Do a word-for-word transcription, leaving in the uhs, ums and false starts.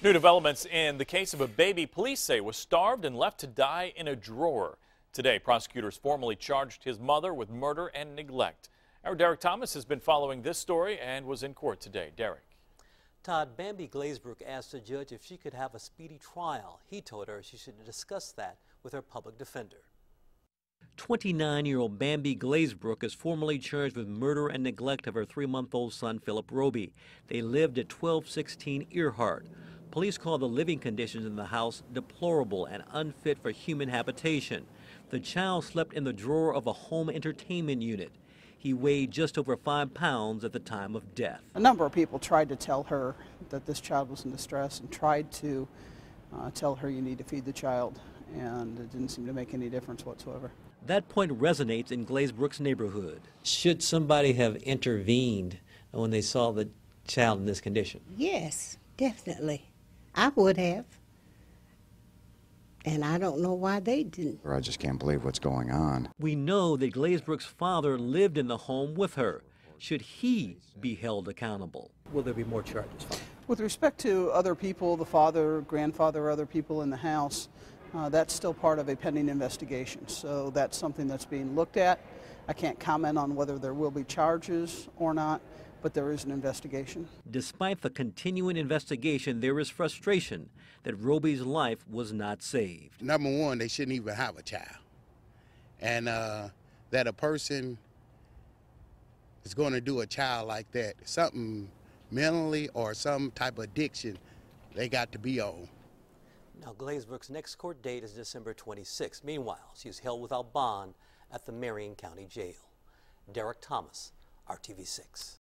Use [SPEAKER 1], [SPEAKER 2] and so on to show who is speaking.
[SPEAKER 1] New developments in the case of a baby police say was starved and left to die in a drawer. Today, prosecutors formally charged his mother with murder and neglect. Our Derek Thomas has been following this story and was in court today. Derek.
[SPEAKER 2] Todd, Bambi Glazebrook asked the judge if she could have a speedy trial. He told her she should discuss that with her public defender. twenty-nine-year-old Bambi Glazebrook is formally charged with murder and neglect of her three-month-old son, Philip Roby. They lived at twelve sixteen Earhart. Police call the living conditions in the house deplorable and unfit for human habitation. The child slept in the drawer of a home entertainment unit. He weighed just over five pounds at the time of death.
[SPEAKER 3] A number of people tried to tell her that this child was in distress and tried to uh, tell her you need to feed the child, and it didn't seem to make any difference whatsoever.
[SPEAKER 2] That point resonates in Glazebrook's neighborhood. Should somebody have intervened when they saw the child in this condition?
[SPEAKER 4] Yes, definitely. I would have. And I don't know why they didn't.
[SPEAKER 5] I just can't believe what's going on.
[SPEAKER 2] We know that Glazebrook's father lived in the home with her. Should he be held accountable? Will there be more charges?
[SPEAKER 3] With respect to other people, the father, grandfather, other people in the house, uh, that's still part of a pending investigation. So that's something that's being looked at. I can't comment on whether there will be charges or not, but there is an investigation.
[SPEAKER 2] Despite the continuing investigation, there is frustration that Roby's life was not saved.
[SPEAKER 6] Number one, they shouldn't even have a child. And uh, that a person is going to do a child like that, something mentally or some type of addiction they got to be on.
[SPEAKER 2] Now, Glazebrook's next court date is December twenty-sixth. Meanwhile, she's held without bond at the Marion County Jail. Derek Thomas, R T V six.